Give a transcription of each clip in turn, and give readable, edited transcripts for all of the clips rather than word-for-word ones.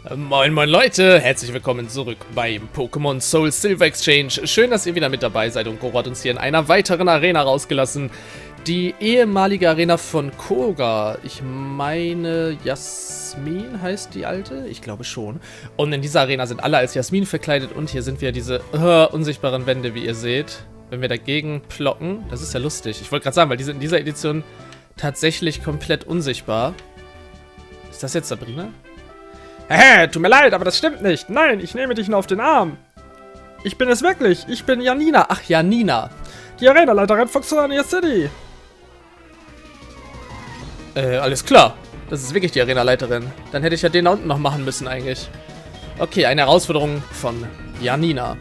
Moin moin Leute, herzlich willkommen zurück beim Pokémon Soul Silver Exchange. Schön, dass ihr wieder mit dabei seid und Goro hat uns hier in einer weiteren Arena rausgelassen. Die ehemalige Arena von Koga. Ich meine, Jasmin heißt die alte? Ich glaube schon. Und in dieser Arena sind alle als Jasmin verkleidet und hier sind wieder diese unsichtbaren Wände, wie ihr seht. Wenn wir dagegen plocken, das ist ja lustig. Ich wollte gerade sagen, weil die sind in dieser Edition tatsächlich komplett unsichtbar. Ist das jetzt Sabrina? Tut mir leid, aber das stimmt nicht. Nein, ich nehme dich nur auf den Arm. Ich bin es wirklich. Ich bin Janina. Ach, Janina. Die Arenaleiterin von Xurania City. Alles klar. Das ist wirklich die Arenaleiterin. Dann hätte ich ja den da unten noch machen müssen eigentlich. Okay, eine Herausforderung von Janina.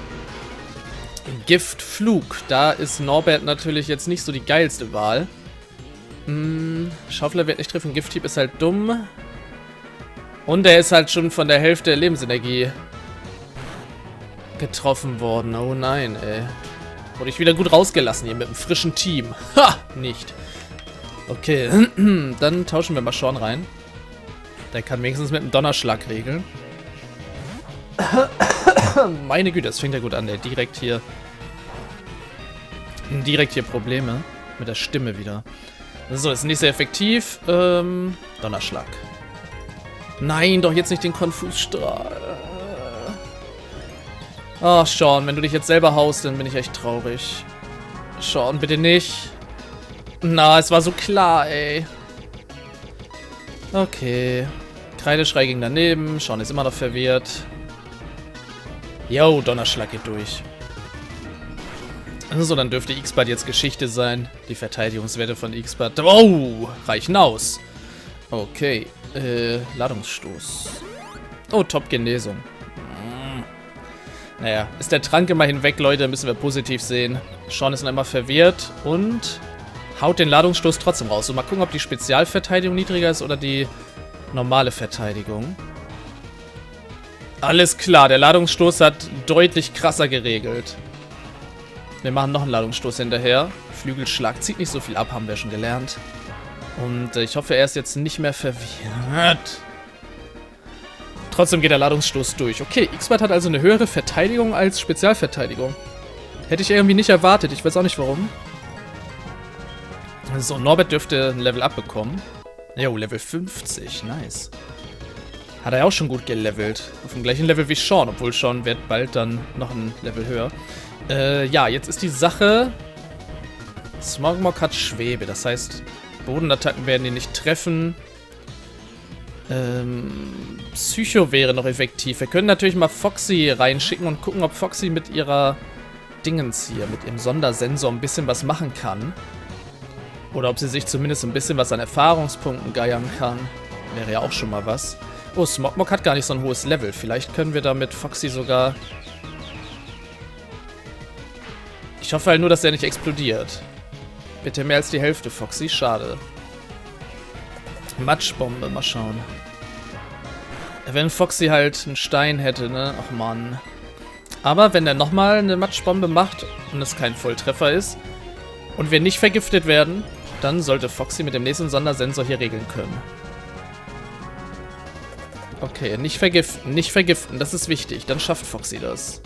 Giftflug. Da ist Norbert natürlich jetzt nicht so die geilste Wahl. Schaufler wird nicht treffen. Gifthieb ist halt dumm. Und er ist halt schon von der Hälfte der Lebensenergie getroffen worden. Oh nein, ey. Wurde ich wieder gut rausgelassen hier mit einem frischen Team. Ha! Nicht. Okay, dann tauschen wir mal Sean rein. Der kann wenigstens mit einem Donnerschlag regeln. Meine Güte, das fängt ja gut an, ey. Direkt hier Probleme mit der Stimme wieder. So, das ist nicht sehr effektiv. Donnerschlag. Nein, doch jetzt nicht den Konfusstrahl. Oh, Sean, wenn du dich jetzt selber haust, dann bin ich echt traurig. Sean, bitte nicht. Na, es war so klar, ey. Okay. Kreideschrei ging daneben. Sean ist immer noch verwirrt. Yo, Donnerschlag geht durch. So, dann dürfte X-Bad jetzt Geschichte sein. Die Verteidigungswerte von X-Bad. Oh, reichen aus. Okay. Ladungsstoß. Oh, Top-Genesung. Naja, ist der Trank immerhin weg, Leute, müssen wir positiv sehen. Sean ist noch immer verwirrt und haut den Ladungsstoß trotzdem raus. So, mal gucken, ob die Spezialverteidigung niedriger ist oder die normale Verteidigung. Alles klar, der Ladungsstoß hat deutlich krasser geregelt. Wir machen noch einen Ladungsstoß hinterher. Flügelschlag zieht nicht so viel ab, haben wir schon gelernt. Und ich hoffe, er ist jetzt nicht mehr verwirrt. Trotzdem geht der Ladungsstoß durch. Okay, X-Bad hat also eine höhere Verteidigung als Spezialverteidigung. Hätte ich irgendwie nicht erwartet. Ich weiß auch nicht warum. So, Norbert dürfte ein Level up bekommen. Jo, Level 50. Nice. Hat er ja auch schon gut gelevelt. Auf dem gleichen Level wie Sean. Obwohl Sean wird bald dann noch ein Level höher. Ja, jetzt ist die Sache... Smogmog hat Schwebe. Das heißt... Bodenattacken werden ihn nicht treffen. Psycho wäre noch effektiv. Wir können natürlich mal Foxy reinschicken und gucken, ob Foxy mit ihrer Dingens hier, mit ihrem Sondersensor ein bisschen was machen kann. Oder ob sie sich zumindest ein bisschen was an Erfahrungspunkten geiern kann. Wäre ja auch schon mal was. Oh, Smogmog hat gar nicht so ein hohes Level. Vielleicht können wir da mit Foxy sogar... Ich hoffe halt nur, dass er nicht explodiert. Bitte mehr als die Hälfte, Foxy. Schade. Matschbombe, mal schauen. Wenn Foxy halt einen Stein hätte, ne? Ach Mann. Aber wenn er nochmal eine Matschbombe macht und es kein Volltreffer ist und wir nicht vergiftet werden, dann sollte Foxy mit dem nächsten Sondersensor hier regeln können. Okay, nicht vergiften, nicht vergiften. Das ist wichtig. Dann schafft Foxy das.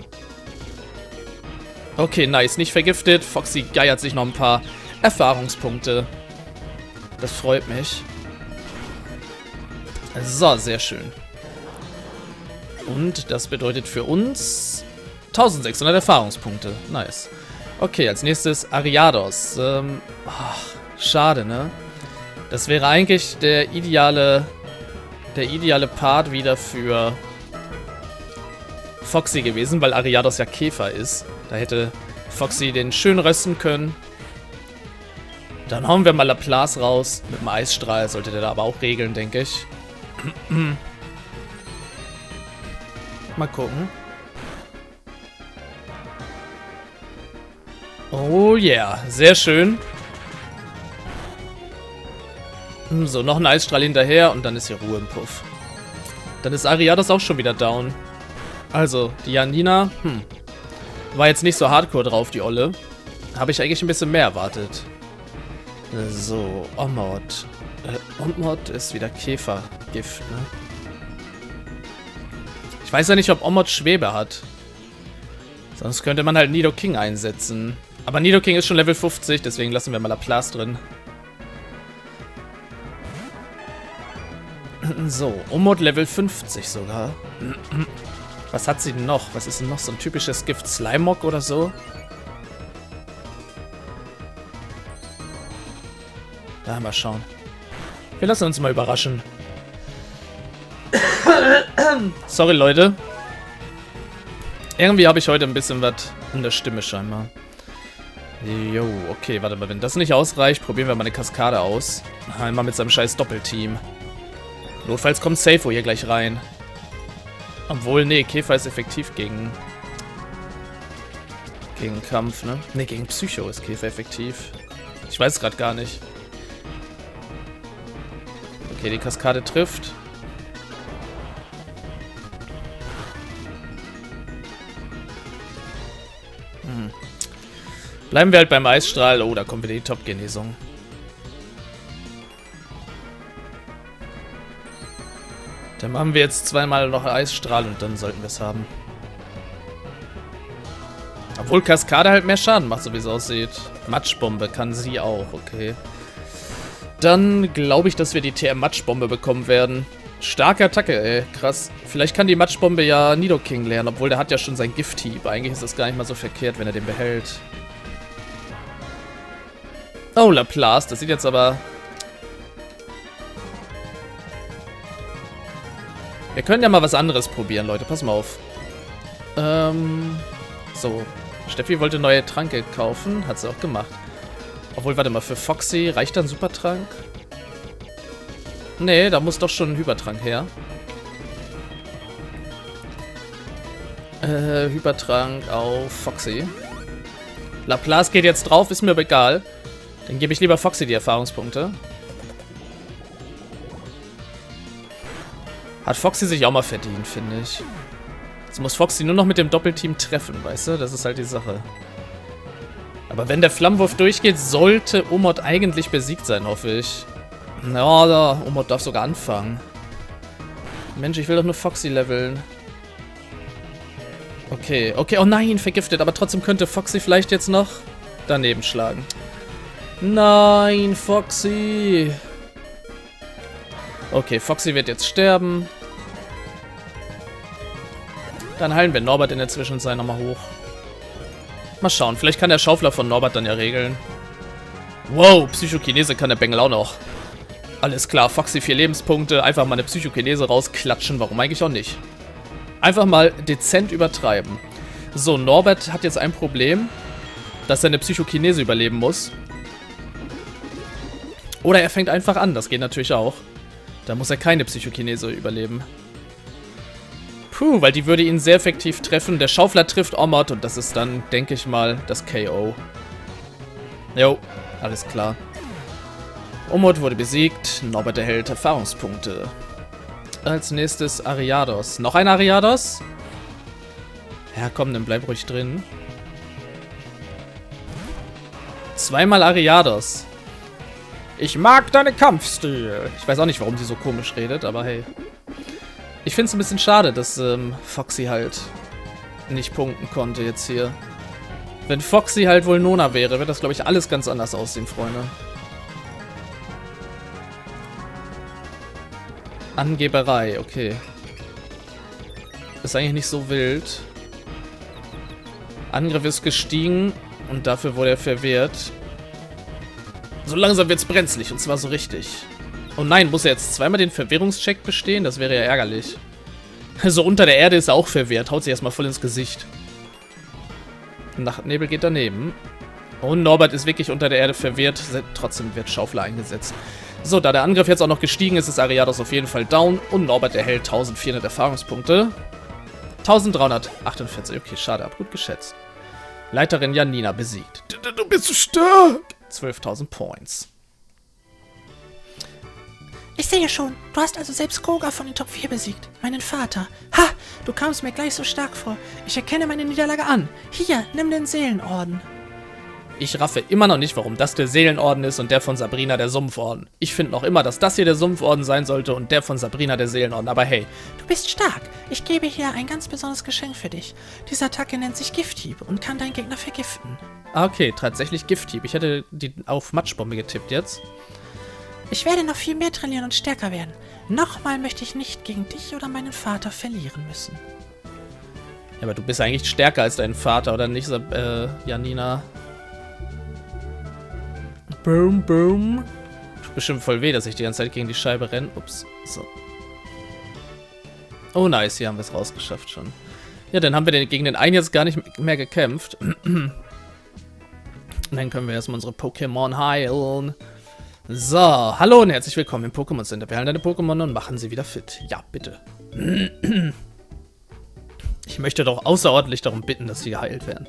Okay, nice. Nicht vergiftet. Foxy geiert sich noch ein paar Erfahrungspunkte. Das freut mich. So, sehr schön. Und das bedeutet für uns 1600 Erfahrungspunkte. Nice. Okay, als nächstes Ariados. Schade, ne? Das wäre eigentlich der ideale Part wieder für Foxy gewesen, weil Ariados ja Käfer ist. Da hätte Foxy den schön rösten können. Dann hauen wir mal Laplace raus. Mit dem Eisstrahl sollte der da aber auch regeln, denke ich. Mal gucken. Oh yeah, sehr schön. So, noch ein Eisstrahl hinterher und dann ist hier Ruhe im Puff. Dann ist Ariados auch schon wieder down. Also, die Janina, war jetzt nicht so hardcore drauf, die Olle. Habe ich eigentlich ein bisschen mehr erwartet. So, Omod. Omod ist wieder Käfergift, ne? Ich weiß ja nicht, ob Omod Schwebe hat. Sonst könnte man halt Nidoking einsetzen. Aber Nidoking ist schon Level 50, deswegen lassen wir mal Laplace drin. So, Omod Level 50 sogar. Was hat sie denn noch? Was ist denn noch so ein typisches Gift? Slimog oder so? Ja, mal schauen. Wir lassen uns mal überraschen. Sorry, Leute. Irgendwie habe ich heute ein bisschen was in der Stimme scheinbar. Jo, okay, warte mal. Wenn das nicht ausreicht, probieren wir mal eine Kaskade aus. Einmal mit seinem scheiß Doppelteam. Notfalls kommt Seifo hier gleich rein. Obwohl, nee, Käfer ist effektiv gegen Kampf, ne? Ne, gegen Psycho ist Käfer effektiv. Ich weiß gerade gar nicht. Okay, die Kaskade trifft. Bleiben wir halt beim Eisstrahl. Oh, da kommt wieder die Top-Genesung. Dann machen wir jetzt zweimal noch Eisstrahl und dann sollten wir es haben. Obwohl Kaskade halt mehr Schaden macht, so wie es aussieht. Matschbombe kann sie auch, okay. Dann glaube ich, dass wir die TM-Matschbombe bekommen werden. Starke Attacke, ey. Krass. Vielleicht kann die Matschbombe ja Nidoking lernen, obwohl der hat ja schon sein Gift-Hieb. Eigentlich ist das gar nicht mal so verkehrt, wenn er den behält. Oh, Laplace. Das sieht jetzt aber... Wir können ja mal was anderes probieren, Leute. Pass mal auf. So. Steffi wollte neue Tranke kaufen. Hat sie auch gemacht. Obwohl, warte mal. Für Foxy reicht dann Supertrank? Nee, da muss doch schon ein Hypertrank her. Hypertrank auf Foxy. Laplace geht jetzt drauf. Ist mir aber egal. Dann gebe ich lieber Foxy die Erfahrungspunkte. Hat Foxy sich auch mal verdient, finde ich. Jetzt muss Foxy nur noch mit dem Doppelteam treffen, weißt du? Das ist halt die Sache. Aber wenn der Flammenwurf durchgeht, sollte Omod eigentlich besiegt sein, hoffe ich. Ja, Omod darf sogar anfangen. Mensch, ich will doch nur Foxy leveln. Okay, okay. Oh nein, vergiftet. Aber trotzdem könnte Foxy vielleicht jetzt noch daneben schlagen. Nein, Foxy. Okay, Foxy wird jetzt sterben. Dann heilen wir Norbert in der Zwischenzeit nochmal hoch. Mal schauen, vielleicht kann der Schaufler von Norbert dann ja regeln. Wow, Psychokinese kann der Bengel auch noch. Alles klar, Foxy 4 Lebenspunkte. Einfach mal eine Psychokinese rausklatschen, warum eigentlich auch nicht. Einfach mal dezent übertreiben. So, Norbert hat jetzt ein Problem, dass er eine Psychokinese überleben muss. Oder er fängt einfach an, das geht natürlich auch. Da muss er keine Psychokinese überleben. Puh, weil die würde ihn sehr effektiv treffen. Der Schaufler trifft Omod und das ist dann, denke ich mal, das KO. Jo, alles klar. Omod wurde besiegt. Norbert erhält Erfahrungspunkte. Als nächstes Ariados. Noch ein Ariados? Ja, komm, dann bleib ruhig drin. Zweimal Ariados. Ich mag deinen Kampfstil. Ich weiß auch nicht, warum sie so komisch redet, aber hey. Ich finde es ein bisschen schade, dass Foxy halt nicht punkten konnte jetzt hier. Wenn Foxy halt wohl Nona wäre, wird das, glaube ich, alles ganz anders aussehen, Freunde. Angeberei, okay. Ist eigentlich nicht so wild. Angriff ist gestiegen und dafür wurde er verwehrt. So langsam wird's brenzlig und zwar so richtig. Oh nein, muss er jetzt zweimal den Verwirrungscheck bestehen? Das wäre ja ärgerlich. So unter der Erde ist er auch verwehrt. Haut sich erstmal voll ins Gesicht. Nachtnebel geht daneben. Und Norbert ist wirklich unter der Erde verwehrt. Trotzdem wird Schaufler eingesetzt. So, da der Angriff jetzt auch noch gestiegen ist, ist Ariados auf jeden Fall down. Und Norbert erhält 1400 Erfahrungspunkte. 1348. Okay, schade, hab gut geschätzt. Leiterin Janina besiegt. Du bist so stark. 12.000 Points. Ich sehe schon, du hast also selbst Koga von den Top 4 besiegt, meinen Vater. Ha, du kamst mir gleich so stark vor. Ich erkenne meine Niederlage an. Hier, nimm den Seelenorden. Ich raffe immer noch nicht, warum das der Seelenorden ist und der von Sabrina der Sumpforden. Ich finde noch immer, dass das hier der Sumpforden sein sollte und der von Sabrina der Seelenorden. Aber hey. Du bist stark. Ich gebe hier ein ganz besonderes Geschenk für dich. Diese Attacke nennt sich Gifthieb und kann deinen Gegner vergiften. Ah, okay, tatsächlich Gifthieb. Ich hätte die auf Matschbombe getippt jetzt. Ich werde noch viel mehr trainieren und stärker werden. Nochmal möchte ich nicht gegen dich oder meinen Vater verlieren müssen. Ja, aber du bist eigentlich stärker als dein Vater, oder nicht, Janina? Boom, boom. Tut bestimmt voll weh, dass ich die ganze Zeit gegen die Scheibe renne. Ups. So. Oh, nice. Hier haben wir es rausgeschafft schon. Ja, dann haben wir gegen den einen jetzt gar nicht mehr gekämpft. Und dann können wir erstmal unsere Pokémon heilen. So, hallo und herzlich willkommen im Pokémon Center. Wir heilen deine Pokémon und machen sie wieder fit. Ja, bitte. Ich möchte doch außerordentlich darum bitten, dass sie geheilt werden.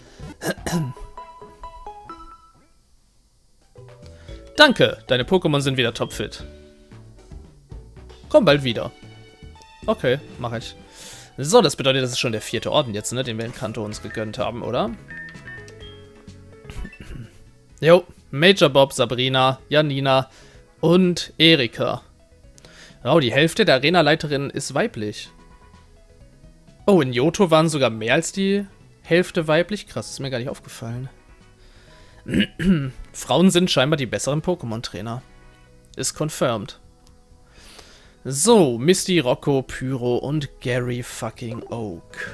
Danke, deine Pokémon sind wieder topfit. Komm bald wieder. Okay, mache ich. So, das bedeutet, das ist schon der 4. Orden jetzt, ne, den wir in Kanto uns gegönnt haben, oder? Jo, Major Bob, Sabrina, Janina und Erika. Oh, die Hälfte der Arena-Leiterinnen ist weiblich. Oh, in Johto waren sogar mehr als die Hälfte weiblich. Krass, ist mir gar nicht aufgefallen. Frauen sind scheinbar die besseren Pokémon-Trainer. Ist confirmed. So, Misty, Rocco, Pyro und Gary fucking Oak.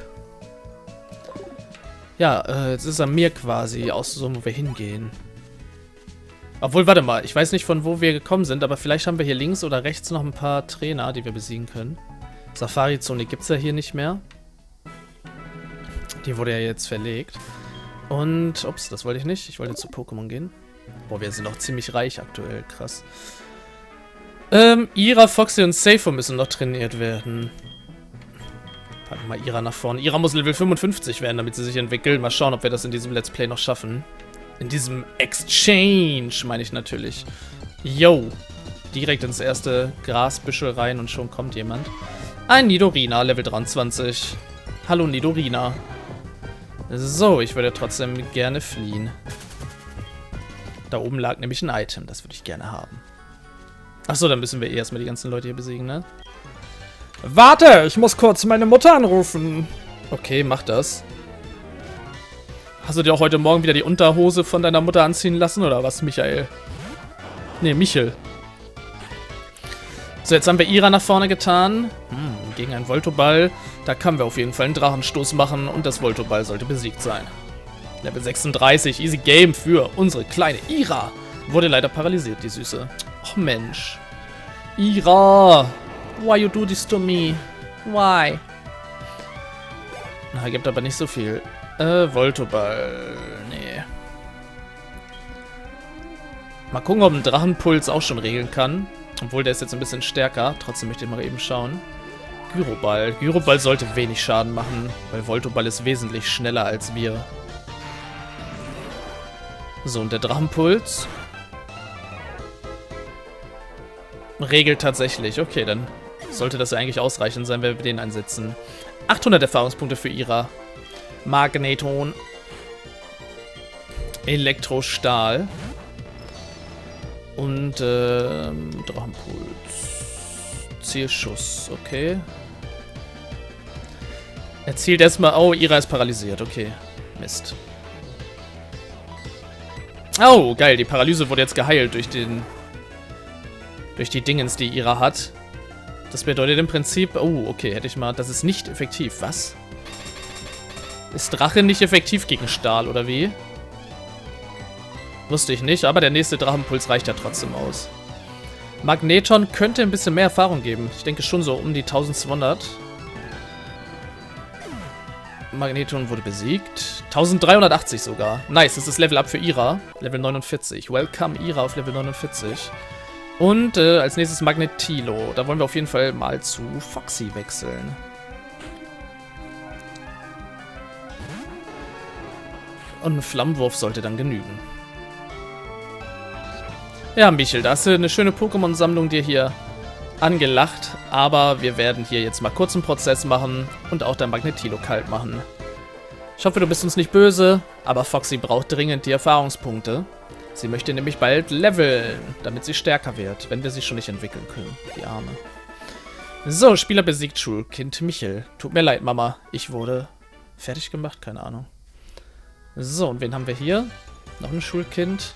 Ja, jetzt ist er mir quasi auszusuchen, wo wir hingehen. Obwohl, warte mal, ich weiß nicht, von wo wir gekommen sind, aber vielleicht haben wir hier links oder rechts noch ein paar Trainer, die wir besiegen können. Safari-Zone gibt es ja hier nicht mehr. Die wurde ja jetzt verlegt. Und, ups, das wollte ich nicht. Ich wollte zu Pokémon gehen. Boah, wir sind auch ziemlich reich aktuell, krass. Ira, Foxy und Seifo müssen noch trainiert werden. Packen wir mal Ira nach vorne. Ira muss Level 55 werden, damit sie sich entwickeln. Mal schauen, ob wir das in diesem Let's Play noch schaffen. In diesem Exchange, meine ich natürlich. Yo. Direkt ins erste Grasbüschel rein und schon kommt jemand. Ein Nidorina, Level 23. Hallo Nidorina. So, ich würde trotzdem gerne fliehen. Da oben lag nämlich ein Item, das würde ich gerne haben. Achso, dann müssen wir erstmal die ganzen Leute hier besiegen, ne? Warte, ich muss kurz meine Mutter anrufen. Okay, mach das. Hast du dir auch heute Morgen wieder die Unterhose von deiner Mutter anziehen lassen, oder was, Michael? Ne, Michel. So, jetzt haben wir Ira nach vorne getan. Gegen einen Voltoball. Da können wir auf jeden Fall einen Drachenstoß machen und das Voltoball sollte besiegt sein. Level 36, easy game für unsere kleine Ira. Wurde leider paralysiert, die Süße. Och Mensch. Ira. Why you do this to me? Why? Na, gibt aber nicht so viel. Voltoball. Nee. Mal gucken, ob ein Drachenpuls auch schon regeln kann. Obwohl, der ist jetzt ein bisschen stärker. Trotzdem möchte ich mal eben schauen. Gyroball. Gyroball sollte wenig Schaden machen, weil Voltoball ist wesentlich schneller als wir. So, und der Drachenpuls regelt tatsächlich. Okay, dann sollte das ja eigentlich ausreichend sein, wenn wir den einsetzen. 800 Erfahrungspunkte für Ira. Magneton. Elektrostahl. Und Drachenpuls. Zielschuss, okay. Er zielt erstmal. Oh, Ira ist paralysiert, okay. Mist. Oh, geil, die Paralyse wurde jetzt geheilt durch die Dingens, die Ira hat. Das bedeutet im Prinzip... Oh, okay, hätte ich mal... Das ist nicht effektiv. Was? Ist Drache nicht effektiv gegen Stahl, oder wie? Wusste ich nicht, aber der nächste Drachenpuls reicht ja trotzdem aus. Magneton könnte ein bisschen mehr Erfahrung geben. Ich denke schon so um die 1200. Magneton wurde besiegt. 1380 sogar. Nice, das ist Level Up für Ira. Level 49. Welcome Ira auf Level 49. Und als nächstes Magnetilo. Da wollen wir auf jeden Fall mal zu Foxy wechseln. Und ein Flammenwurf sollte dann genügen. Ja, Michel, da hast du eine schöne Pokémon-Sammlung dir hier angelacht. Aber wir werden hier jetzt mal kurz einen Prozess machen und auch dein Magnetilo kalt machen. Ich hoffe, du bist uns nicht böse, aber Foxy braucht dringend die Erfahrungspunkte. Sie möchte nämlich bald leveln, damit sie stärker wird, wenn wir sie schon nicht entwickeln können. Die Arme. So, Spieler besiegt Schulkind Michel. Tut mir leid, Mama. Ich wurde fertig gemacht, keine Ahnung. So, und wen haben wir hier? Noch ein Schulkind.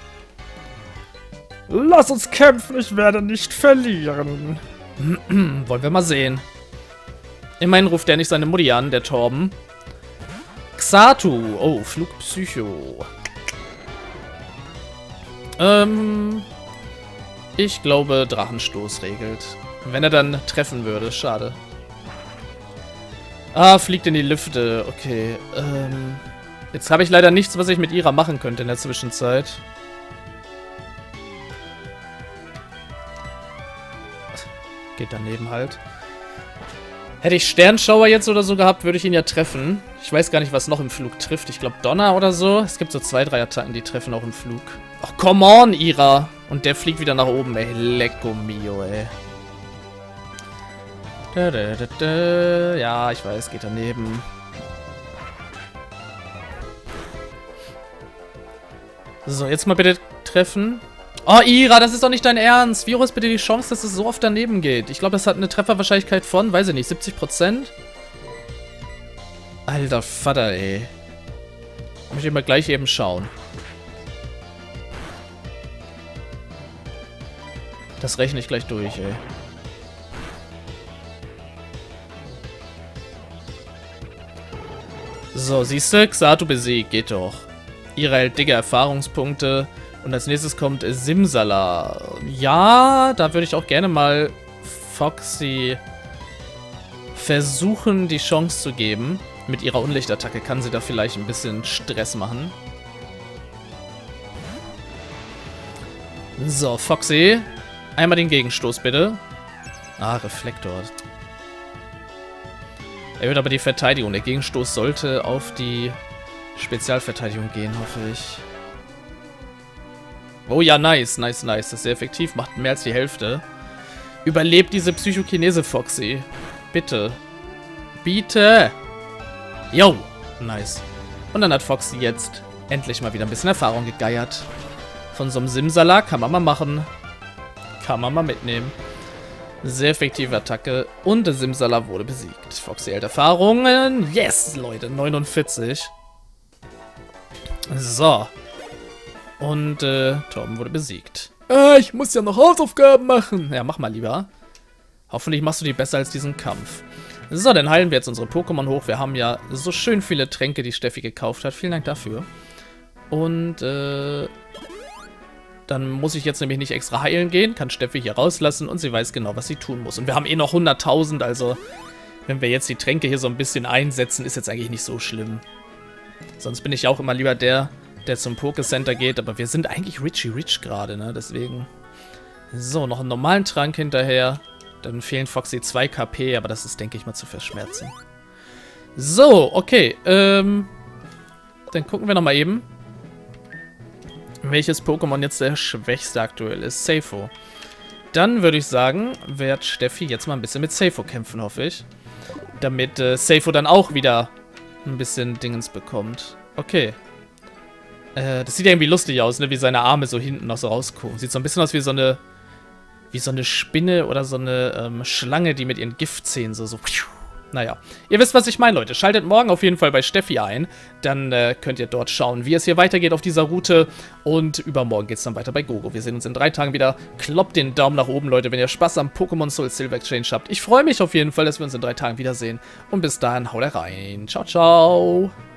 Lass uns kämpfen, ich werde nicht verlieren. Wollen wir mal sehen. Immerhin ruft er nicht seine Mutti an, der Torben. Xatu. Oh, Flugpsycho. Ich glaube, Drachenstoß regelt. Wenn er dann treffen würde, schade. Ah, fliegt in die Lüfte. Okay, jetzt habe ich leider nichts, was ich mit Ira machen könnte in der Zwischenzeit. Geht daneben halt. Hätte ich Sternschauer jetzt oder so gehabt, würde ich ihn ja treffen. Ich weiß gar nicht, was noch im Flug trifft. Ich glaube Donner oder so. Es gibt so 2, 3 Attacken, die treffen auch im Flug. Ach, come on, Ira. Und der fliegt wieder nach oben, ey. Lecco mio, ey. Ja, ich weiß, geht daneben. So, jetzt mal bitte treffen. Oh, Ira, das ist doch nicht dein Ernst. Wie hoch ist bitte die Chance, dass es so oft daneben geht? Ich glaube, das hat eine Trefferwahrscheinlichkeit von, weiß ich nicht, 70%? Alter Vater, ey. Muss ich mal gleich eben schauen. Das rechne ich gleich durch, ey. So, siehst du? Xatu besiegt. Geht doch. Ira hält dicke Erfahrungspunkte. Und als nächstes kommt Simsala. Ja, da würde ich auch gerne mal Foxy versuchen, die Chance zu geben. Mit ihrer Unlichtattacke kann sie da vielleicht ein bisschen Stress machen. So, Foxy. Einmal den Gegenstoß, bitte. Ah, Reflektor. Erhöht aber die Verteidigung. Der Gegenstoß sollte auf die Spezialverteidigung gehen, hoffe ich. Oh ja, nice, nice, nice. Das ist sehr effektiv, macht mehr als die Hälfte. Überlebt diese Psychokinese, Foxy. Bitte. Bitte. Yo. Nice. Und dann hat Foxy jetzt endlich mal wieder ein bisschen Erfahrung gegeiert. Von so einem Simsala kann man mal machen. Kann man mal mitnehmen. Sehr effektive Attacke. Und der Simsala wurde besiegt. Foxy hält Erfahrungen. Yes, Leute. 49. So. Und Torben wurde besiegt. Ich muss ja noch Hausaufgaben machen. Ja, mach mal lieber. Hoffentlich machst du die besser als diesen Kampf. So, dann heilen wir jetzt unsere Pokémon hoch. Wir haben ja so schön viele Tränke, die Steffi gekauft hat. Vielen Dank dafür. Und dann muss ich jetzt nämlich nicht extra heilen gehen. Kann Steffi hier rauslassen und sie weiß genau, was sie tun muss. Und wir haben eh noch 100.000, also wenn wir jetzt die Tränke hier so ein bisschen einsetzen, ist jetzt eigentlich nicht so schlimm. Sonst bin ich auch immer lieber der zum Pokécenter geht, aber wir sind eigentlich Rich gerade, ne, deswegen. So, noch einen normalen Trank hinterher. Dann fehlen Foxy 2 KP, aber das ist, denke ich mal, zu verschmerzen. So, okay, dann gucken wir nochmal eben, welches Pokémon jetzt der schwächste aktuell ist. Seifo. Dann würde ich sagen, wird Steffi jetzt mal ein bisschen mit Seifo kämpfen, hoffe ich. Damit Seifo dann auch wieder ein bisschen Dingens bekommt. Okay. Das sieht ja irgendwie lustig aus, ne? Wie seine Arme so hinten noch so rausgucken. Sieht so ein bisschen aus wie so eine Spinne oder so eine Schlange, die mit ihren Giftzähnen so naja, ihr wisst, was ich meine, Leute. Schaltet morgen auf jeden Fall bei Steffi ein. Dann könnt ihr dort schauen, wie es hier weitergeht auf dieser Route. Und übermorgen geht es dann weiter bei Gogo. Wir sehen uns in 3 Tagen wieder. Kloppt den Daumen nach oben, Leute, wenn ihr Spaß am Pokémon Soul Silver Exchange habt. Ich freue mich auf jeden Fall, dass wir uns in 3 Tagen wiedersehen. Und bis dahin, haut rein. Ciao, ciao.